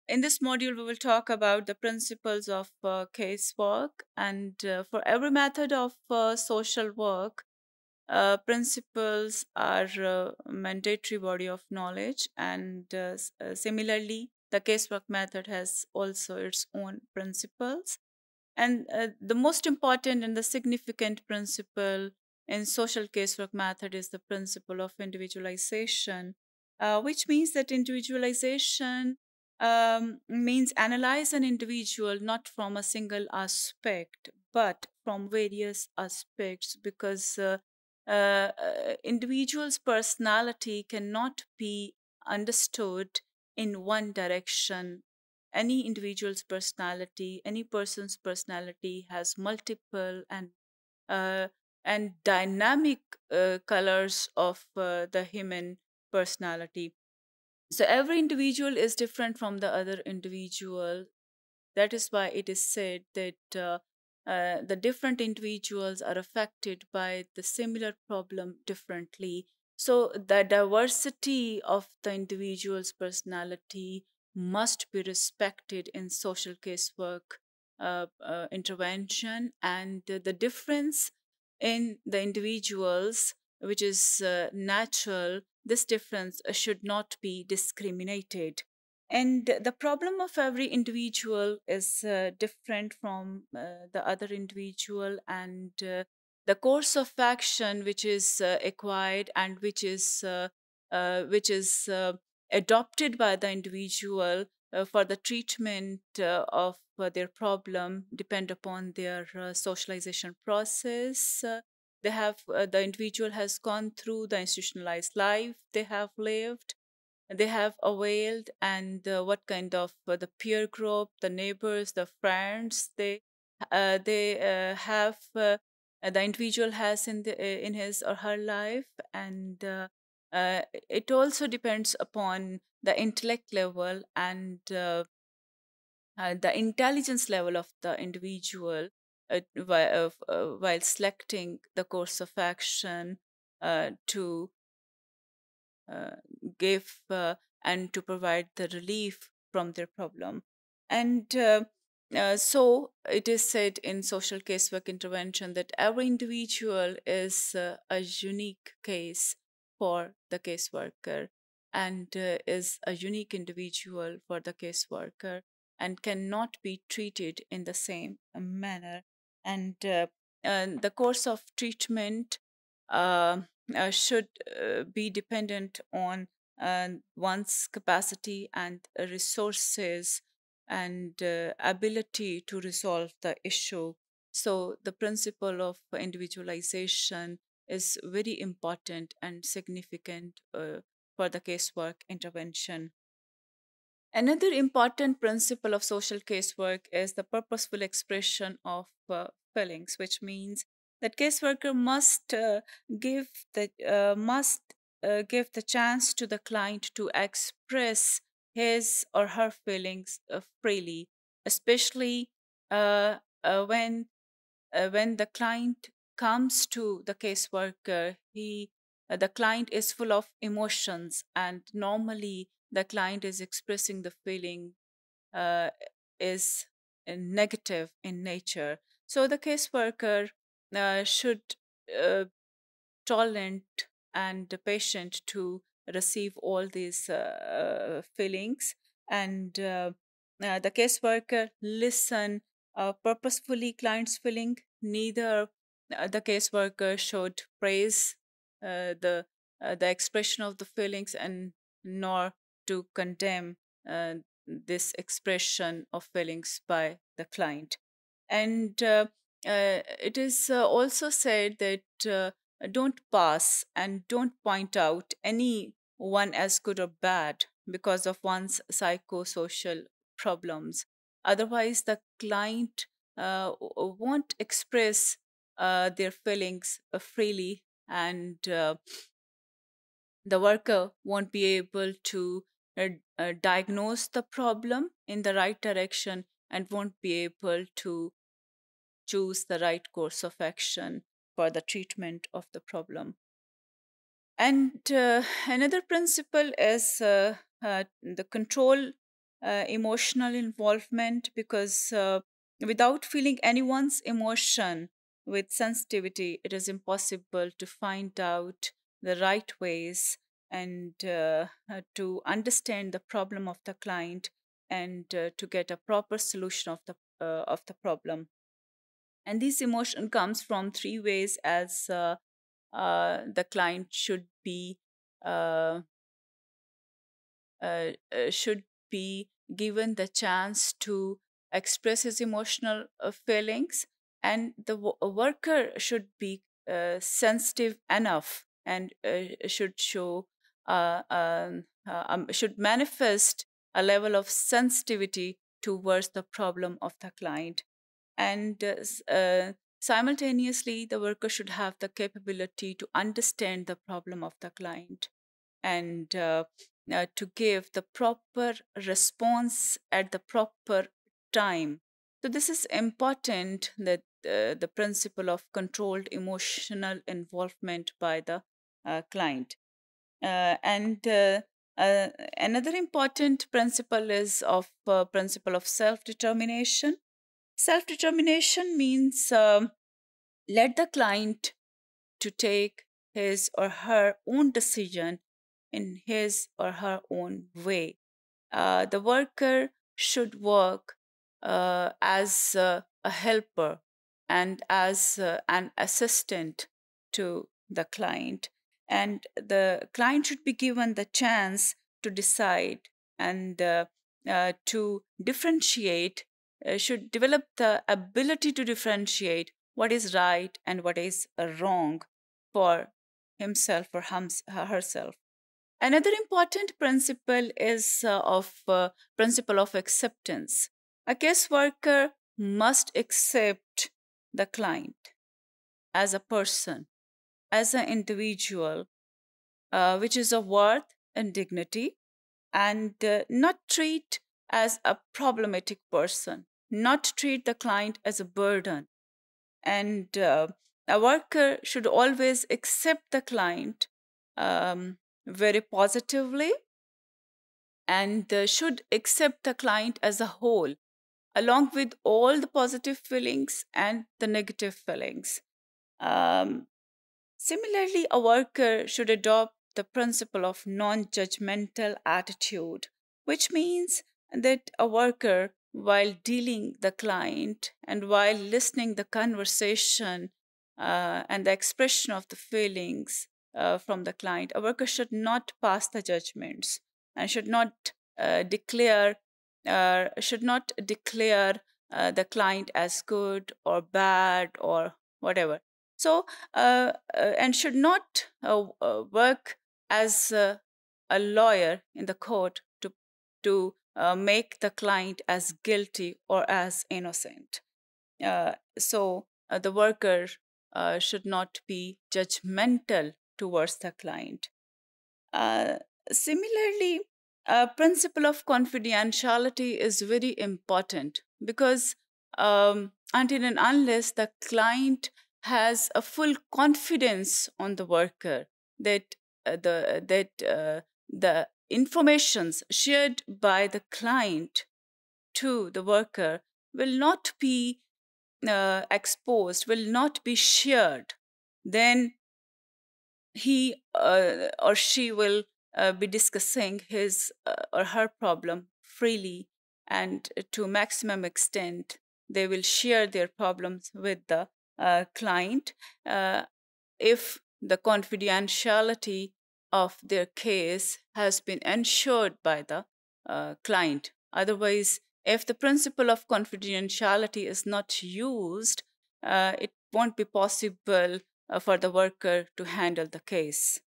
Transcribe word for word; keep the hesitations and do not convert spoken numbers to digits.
in this module, we will talk about the principles of uh, casework. And uh, for every method of uh, social work, uh, principles are uh, mandatory body of knowledge. And uh, s- uh, similarly, the casework method has also its own principles. And uh, the most important and the significant principle in social casework method is the principle of individualization, uh, which means that individualization um, means analyze an individual not from a single aspect, but from various aspects, because uh, uh, uh, individual's personality cannot be understood in one direction. Any individual's personality, any person's personality has multiple and uh, and dynamic uh, colors of uh, the human personality. So every individual is different from the other individual. That is why it is said that uh, uh, the different individuals are affected by the similar problem differently. So the diversity of the individual's personality must be respected in social casework uh, uh, intervention, and uh, the difference in the individuals, which is uh, natural, this difference uh, should not be discriminated. And the problem of every individual is uh, different from uh, the other individual, and uh, the course of action which is uh, acquired and which is uh, uh, which is uh, adopted by the individual uh, for the treatment uh, of uh, their problem depend upon their uh, socialization process. Uh, they have uh, the individual has gone through the institutionalized life they have lived, they have availed, and uh, what kind of uh, the peer group, the neighbors, the friends they uh, they uh, have uh, uh, the individual has in the uh, in his or her life. And uh, uh, it also depends upon the intellect level and uh, uh, the intelligence level of the individual uh, while, uh, uh, while selecting the course of action uh, to uh, give uh, and to provide the relief from their problem. And uh, uh, so it is said in social casework intervention that every individual is uh, a unique case for the caseworker, and uh, is a unique individual for the caseworker, and cannot be treated in the same manner. And, uh, and the course of treatment uh, uh, should uh, be dependent on uh, one's capacity and uh, resources and uh, ability to resolve the issue. So, the principle of individualization is very important and significant uh, for the casework intervention. Another important principle of social casework is the purposeful expression of uh, feelings, which means that caseworker must uh, give the uh, must uh, give the chance to the client to express his or her feelings uh, freely, especially uh, uh, when uh, when the client comes to the caseworker. He uh, the client is full of emotions, and normally the client is expressing the feeling uh, is uh, negative in nature. So the caseworker uh, should uh, tolerant and patient to receive all these uh, feelings. And uh, uh, the caseworker listen uh, purposefully client's feeling. Neither uh, the caseworker should praise uh, the uh, the expression of the feelings, and nor to condemn uh, this expression of feelings by the client. And uh, uh, it is uh, also said that uh, don't pass and don't point out any one as good or bad because of one's psychosocial problems. Otherwise, the client uh, w- won't express uh, their feelings uh, freely, and uh, the worker won't be able to uh, uh, diagnose the problem in the right direction, and won't be able to choose the right course of action for the treatment of the problem. And uh, another principle is uh, uh, the control uh, emotional involvement, because uh, without feeling anyone's emotion with sensitivity, it is impossible to find out the right ways and uh, uh, to understand the problem of the client and uh, to get a proper solution of the uh, of the problem. And this emotion comes from three ways, as uh, uh, the client should be uh, uh, uh, should be given the chance to express his emotional uh, feelings, and the wo- worker should be uh, sensitive enough and uh, should show uh, um, uh, um, should manifest a level of sensitivity towards the problem of the client. And uh, s- uh, simultaneously, the worker should have the capability to understand the problem of the client and uh, uh, to give the proper response at the proper time. So, this is important, that uh, the principle of controlled emotional involvement by the uh, client. Uh, and uh, uh, Another important principle is of uh, principle of self determination. Self determination means um, let the client to take his or her own decision in his or her own way. Uh, the worker should work uh, as uh, a helper and as uh, an assistant to the client. And the client should be given the chance to decide and uh, uh, to differentiate, uh, should develop the ability to differentiate what is right and what is uh, wrong for himself or hums- herself. Another important principle is uh, of uh, principle of acceptance. A case worker must accept the client as a person, as an individual, uh, which is of worth and dignity, and uh, not treat as a problematic person, not treat the client as a burden. And uh, a worker should always accept the client um, very positively, and uh, should accept the client as a whole, along with all the positive feelings and the negative feelings. Um, Similarly, a worker should adopt the principle of non judgmental attitude, which means that a worker, while dealing the client and while listening the conversation uh, and the expression of the feelings uh, from the client, a worker should not pass the judgments and should not uh, declare uh, should not declare uh, the client as good or bad or whatever. So, uh, uh, and should not uh, uh, work as uh, a lawyer in the court to to uh, make the client as guilty or as innocent. Uh, so uh, the worker uh, should not be judgmental towards the client. Uh, Similarly, a principle of confidentiality is very important, because um, until and unless the client has a full confidence on the worker that uh, the that uh, the informations shared by the client to the worker will not be uh, exposed, will not be shared, then he uh, or she will uh, be discussing his uh, or her problem freely, and to maximum extent they will share their problems with the uh, client uh, if the confidentiality of their case has been ensured by the uh, client. Otherwise, if the principle of confidentiality is not used, uh, it won't be possible uh, for the worker to handle the case.